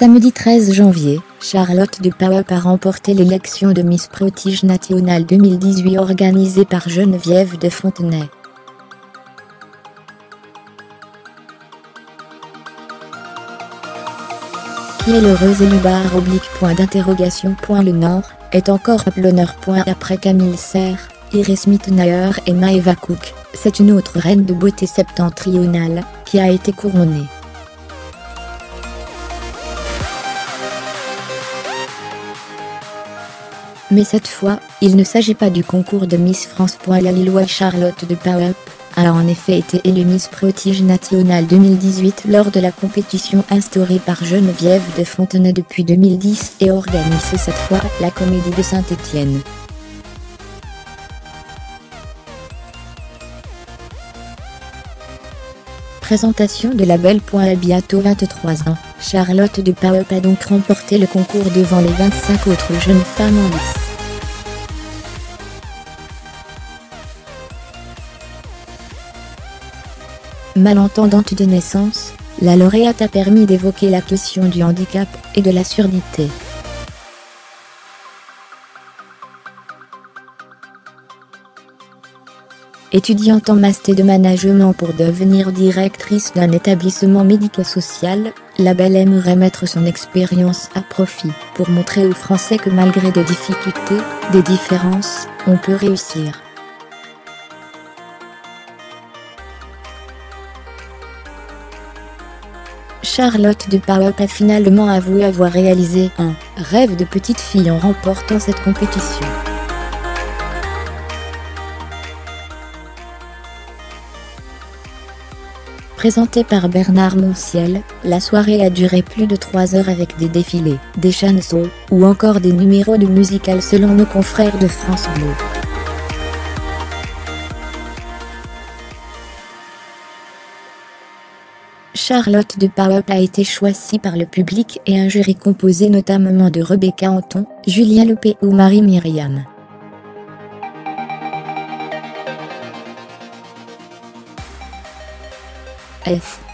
Samedi 13 janvier, Charlotte de Pauwels a remporté l'élection de Miss Prestige National 2018 organisée par Geneviève de Fontenay. Qui est l'heureuse élue /? Le Nord est encore à l'honneur. Après Camille Serre, Iris Mittenauer et Maeva Cook, c'est une autre reine de beauté septentrionale qui a été couronnée. Mais cette fois, il ne s'agit pas du concours de Miss France. La Lilloise Charlotte de Pauwels a en effet été élue Miss Prestige National 2018 lors de la compétition instaurée par Geneviève de Fontenay depuis 2010 et organisée cette fois à la Comédie de Saint-Étienne. Présentation de la belle. À bientôt 23 ans, Charlotte de Pauwels a donc remporté le concours devant les 25 autres jeunes femmes en lice. Malentendante de naissance, la lauréate a permis d'évoquer la question du handicap et de la surdité. Étudiante en master de management pour devenir directrice d'un établissement médico-social, la belle aimerait mettre son expérience à profit pour montrer aux Français que malgré des difficultés, des différences, on peut réussir. Charlotte de Pauwels a finalement avoué avoir réalisé un rêve de petite fille en remportant cette compétition. Présentée par Bernard Montiel, la soirée a duré plus de 3 heures avec des défilés, des chansons, ou encore des numéros de musical selon nos confrères de France Bleu. Charlotte de Pauwels a été choisie par le public et un jury composé notamment de Rebecca Anton, Julien Lepé ou Marie-Myriam. F.